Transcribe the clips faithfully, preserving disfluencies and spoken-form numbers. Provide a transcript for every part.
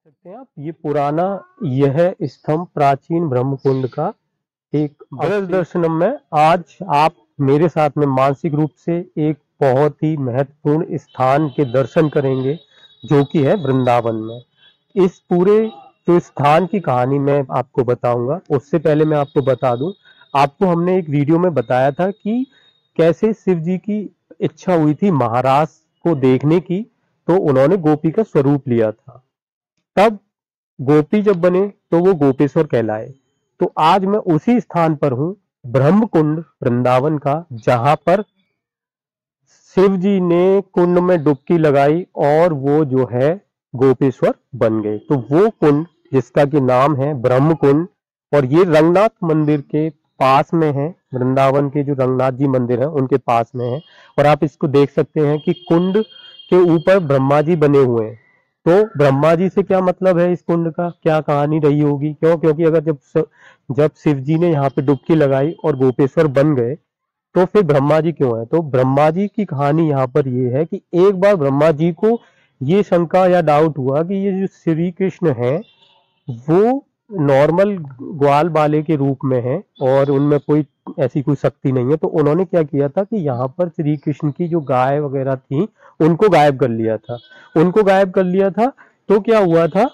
सकते हैं आप ये पुराना यह स्तंभ प्राचीन ब्रह्मकुंड का एक ब्रज दर्शनम में आज आप मेरे साथ में मानसिक रूप से एक बहुत ही महत्वपूर्ण स्थान के दर्शन करेंगे जो कि है वृंदावन में। इस पूरे जो स्थान की कहानी मैं आपको बताऊंगा उससे पहले मैं आपको बता दूं, आपको हमने एक वीडियो में बताया था कि कैसे शिव जी की इच्छा हुई थी महाराज को देखने की, तो उन्होंने गोपी का स्वरूप लिया था। तब गोपी जब बने तो वो गोपेश्वर कहलाए। तो आज मैं उसी स्थान पर हूं, ब्रह्मकुंड वृंदावन का, जहां पर शिव जी ने कुंड में डुबकी लगाई और वो जो है गोपेश्वर बन गए। तो वो कुंड जिसका कि नाम है ब्रह्मकुंड, और ये रंगनाथ मंदिर के पास में है। वृंदावन के जो रंगनाथ जी मंदिर है उनके पास में है। और आप इसको देख सकते हैं कि कुंड के ऊपर ब्रह्मा जी बने हुए हैं। तो ब्रह्मा जी से क्या मतलब है, इस कुंड का क्या कहानी रही होगी? क्यों? क्योंकि अगर जब स, जब शिव जी ने यहाँ पे डुबकी लगाई और गोपेश्वर बन गए तो फिर ब्रह्मा जी क्यों है? तो ब्रह्मा जी की कहानी यहाँ पर ये है कि एक बार ब्रह्मा जी को ये शंका या डाउट हुआ कि ये जो श्री कृष्ण है वो नॉर्मल ग्वाल बाले के रूप में है और उनमें कोई ऐसी कोई शक्ति नहीं है। तो उन्होंने क्या किया था कि यहाँ पर श्री कृष्ण की जो गाय वगैरह थी उनको गायब कर लिया था उनको गायब कर लिया था। तो क्या हुआ था,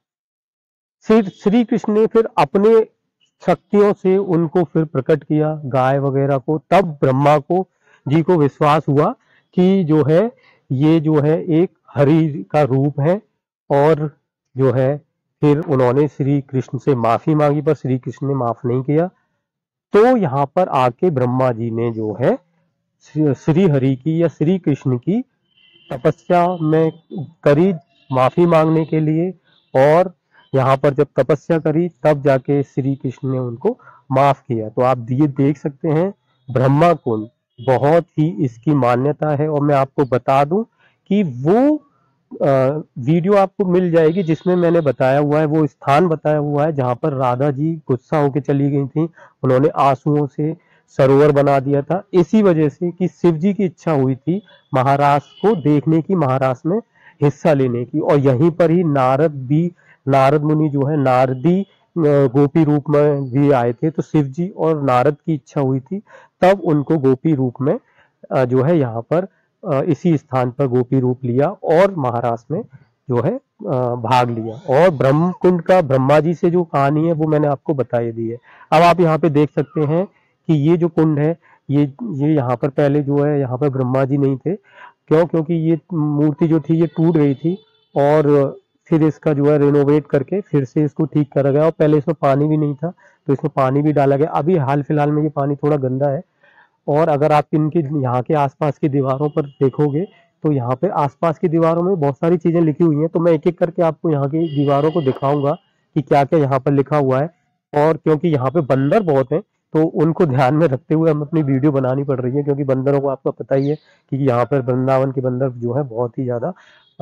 श्री श्री कृष्ण ने फिर अपने शक्तियों से उनको फिर प्रकट किया गाय वगैरह को। तब ब्रह्मा को जी को विश्वास हुआ कि जो है ये जो है एक हरि का रूप है। और जो है फिर उन्होंने श्री कृष्ण से माफी मांगी पर श्री कृष्ण ने माफ नहीं किया। तो यहाँ पर आके ब्रह्मा जी ने जो है श्री हरि की या श्री कृष्ण की तपस्या में करी माफी मांगने के लिए। और यहाँ पर जब तपस्या करी तब जाके श्री कृष्ण ने उनको माफ किया। तो आप ये देख सकते हैं ब्रह्मा कुंड बहुत ही इसकी मान्यता है। और मैं आपको बता दूं कि वो आ, वीडियो आपको मिल जाएगी जिसमें मैंने बताया हुआ है, वो स्थान बताया हुआ है जहां पर राधा जी गुस्सा होकर चली गई थी। उन्होंने आंसुओं से सरोवर बना दिया था इसी वजह से कि शिव जी की इच्छा हुई थी महाराज को देखने की, महाराज में हिस्सा लेने की। और यहीं पर ही नारद भी नारद मुनि जो है नारदी गोपी रूप में भी आए थे। तो शिव जी और नारद की इच्छा हुई थी, तब उनको गोपी रूप में जो है यहाँ पर इसी स्थान पर गोपी रूप लिया और महाराज में जो है भाग लिया। और ब्रह्मकुंड का ब्रह्मा जी से जो कहानी है वो मैंने आपको बताई दी है। अब आप यहाँ पे देख सकते हैं कि ये जो कुंड है ये ये यहाँ पर पहले जो है यहाँ पर ब्रह्मा जी नहीं थे। क्यों? क्योंकि ये मूर्ति जो थी ये टूट गई थी और फिर इसका जो है रिनोवेट करके फिर से इसको ठीक करा गया। और पहले इसमें पानी भी नहीं था तो इसमें पानी भी डाला गया। अभी हाल फिलहाल में ये पानी थोड़ा गंदा है। और अगर आप इनके यहाँ के आसपास की दीवारों पर देखोगे तो यहाँ पे आसपास की दीवारों में बहुत सारी चीजें लिखी हुई हैं। तो मैं एक एक करके आपको यहाँ की दीवारों को दिखाऊंगा कि क्या क्या यहाँ पर लिखा हुआ है। और क्योंकि यहाँ पे बंदर बहुत हैं तो उनको ध्यान में रखते हुए हम अपनी वीडियो बनानी पड़ रही है, क्योंकि बंदरों को आपको पता ही है कि यहाँ पर वृंदावन के बंदर जो है बहुत ही ज्यादा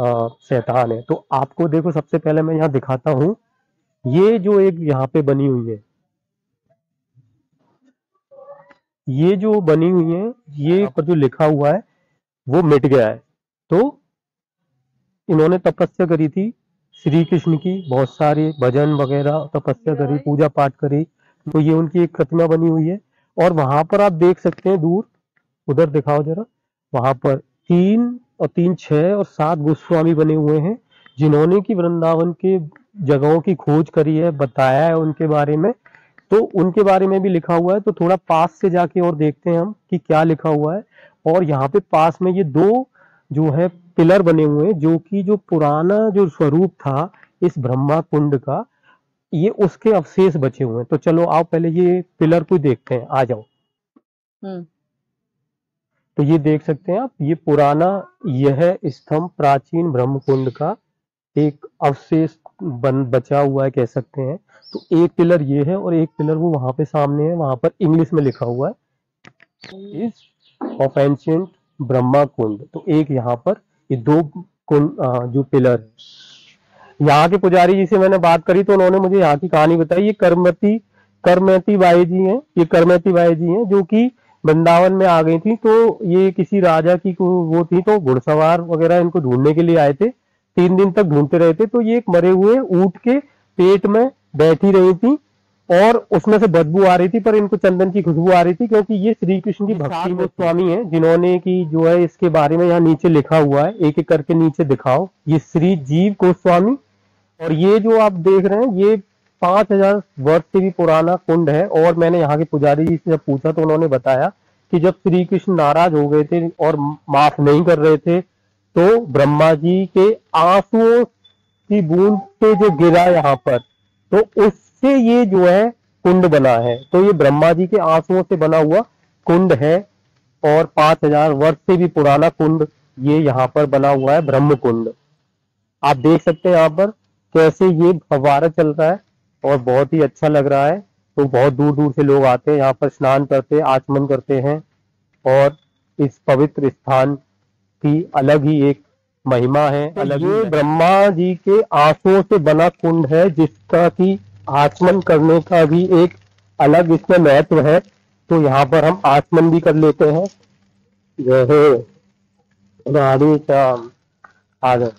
शैतान है। तो आपको देखो सबसे पहले मैं यहाँ दिखाता हूँ, ये जो एक यहाँ पे बनी हुई है, ये जो बनी हुई है, ये पर जो लिखा हुआ है वो मिट गया है। तो इन्होंने तपस्या करी थी श्री कृष्ण की, बहुत सारे भजन वगैरह तपस्या करी, पूजा पाठ करी। तो ये उनकी एक प्रतिमा बनी हुई है। और वहां पर आप देख सकते हैं दूर, उधर दिखाओ जरा, वहां पर तीन और तीन छह और सात गोस्वामी बने हुए हैं जिन्होंने की वृंदावन के जगहों की खोज करी है, बताया है उनके बारे में। तो उनके बारे में भी लिखा हुआ है। तो थोड़ा पास से जाके और देखते हैं हम कि क्या लिखा हुआ है। और यहाँ पे पास में ये दो जो है पिलर बने हुए हैं जो कि जो पुराना जो स्वरूप था इस ब्रह्मा कुंड का, ये उसके अवशेष बचे हुए हैं। तो चलो आओ पहले ये पिलर को देखते हैं, आ जाओ। हम्म तो ये देख सकते हैं आप, ये पुराना यह स्तंभ प्राचीन ब्रह्मकुंड का एक अवशेष बन बचा हुआ है कह सकते हैं। तो एक पिलर ये है और एक पिलर वो वहां पे सामने है, वहां पर इंग्लिश में लिखा हुआ है इस ऑफ एंशिएंट ब्रह्मा कुंड। तो एक यहाँ पर ये दो कुंड जो पिलर है। यहाँ के पुजारी जी से मैंने बात करी तो उन्होंने मुझे यहाँ की कहानी बताई। ये करमती करमती बाई जी हैं, ये करमती बाई जी हैं जो कि वृंदावन में आ गई थी। तो ये किसी राजा की वो थी तो घुड़सवार वगैरह इनको ढूंढने के लिए आए थे। तीन दिन तक ढूंढते रहे थे। तो ये एक मरे हुए ऊंट के पेट में बैठी रही थी और उसमें से बदबू आ रही थी, पर इनको चंदन की खुशबू आ रही थी, क्योंकि ये श्री कृष्ण की भक्ति में स्वामी है जिन्होंने की जो है इसके बारे में यहाँ नीचे लिखा हुआ है, एक एक करके नीचे दिखाओ। ये श्री जीव गोस्वामी, और ये जो आप देख रहे हैं ये पांच हजार वर्ष से भी पुराना कुंड है। और मैंने यहाँ के पुजारी जी से जब पूछा तो उन्होंने बताया कि जब श्री कृष्ण नाराज हो गए थे और माफ नहीं कर रहे थे, तो ब्रह्मा जी के आंसुओं की बूंद से जो गिरा यहाँ पर, तो उससे ये जो है कुंड बना है। तो ये ब्रह्मा जी के आंसुओं से बना हुआ कुंड है, और पांच हजार वर्ष से भी पुराना कुंड ये यहाँ पर बना हुआ है, ब्रह्म कुंड। आप देख सकते हैं यहाँ पर कैसे ये फव्वारा चल रहा है और बहुत ही अच्छा लग रहा है। तो बहुत दूर दूर से लोग आते हैं यहाँ पर, स्नान करते हैं, आचमन करते हैं, और इस पवित्र स्थान की अलग ही एक महिमा है। तो अलग ये ब्रह्मा जी के आंसुओं से बना कुंड है, जिसका की आचमन करने का भी एक अलग इसमें महत्व है। तो यहाँ पर हम आचमन भी कर लेते हैं। जय हो राधे श्याम। आगे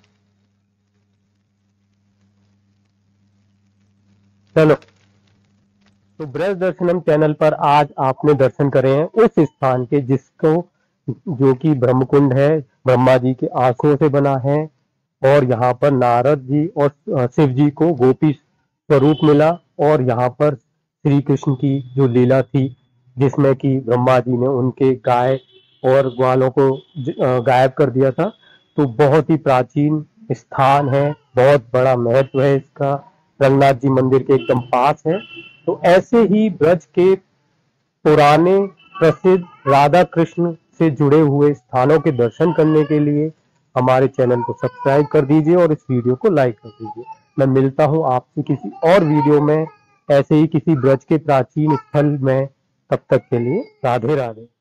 चलो, तो ब्रज दर्शनम चैनल पर आज आपने दर्शन करे हैं उस स्थान के जिसको जो कि ब्रह्मकुंड है, ब्रह्मा जी के आंखों से बना है। और यहाँ पर नारद जी और शिव जी को गोपी स्वरूप मिला, और यहाँ पर श्री कृष्ण की जो लीला थी जिसमें कि ब्रह्मा जी ने उनके गाय और ग्वालों को गायब कर दिया था। तो बहुत ही प्राचीन स्थान है, बहुत बड़ा महत्व है इसका, रंगनाथ जी मंदिर के एकदम पास है। तो ऐसे ही ब्रज के पुराने प्रसिद्ध राधा कृष्ण से जुड़े हुए स्थानों के दर्शन करने के लिए हमारे चैनल को सब्सक्राइब कर दीजिए और इस वीडियो को लाइक कर दीजिए। मैं मिलता हूं आपसे किसी और वीडियो में ऐसे ही किसी ब्रज के प्राचीन स्थल में। तब तक के लिए राधे राधे।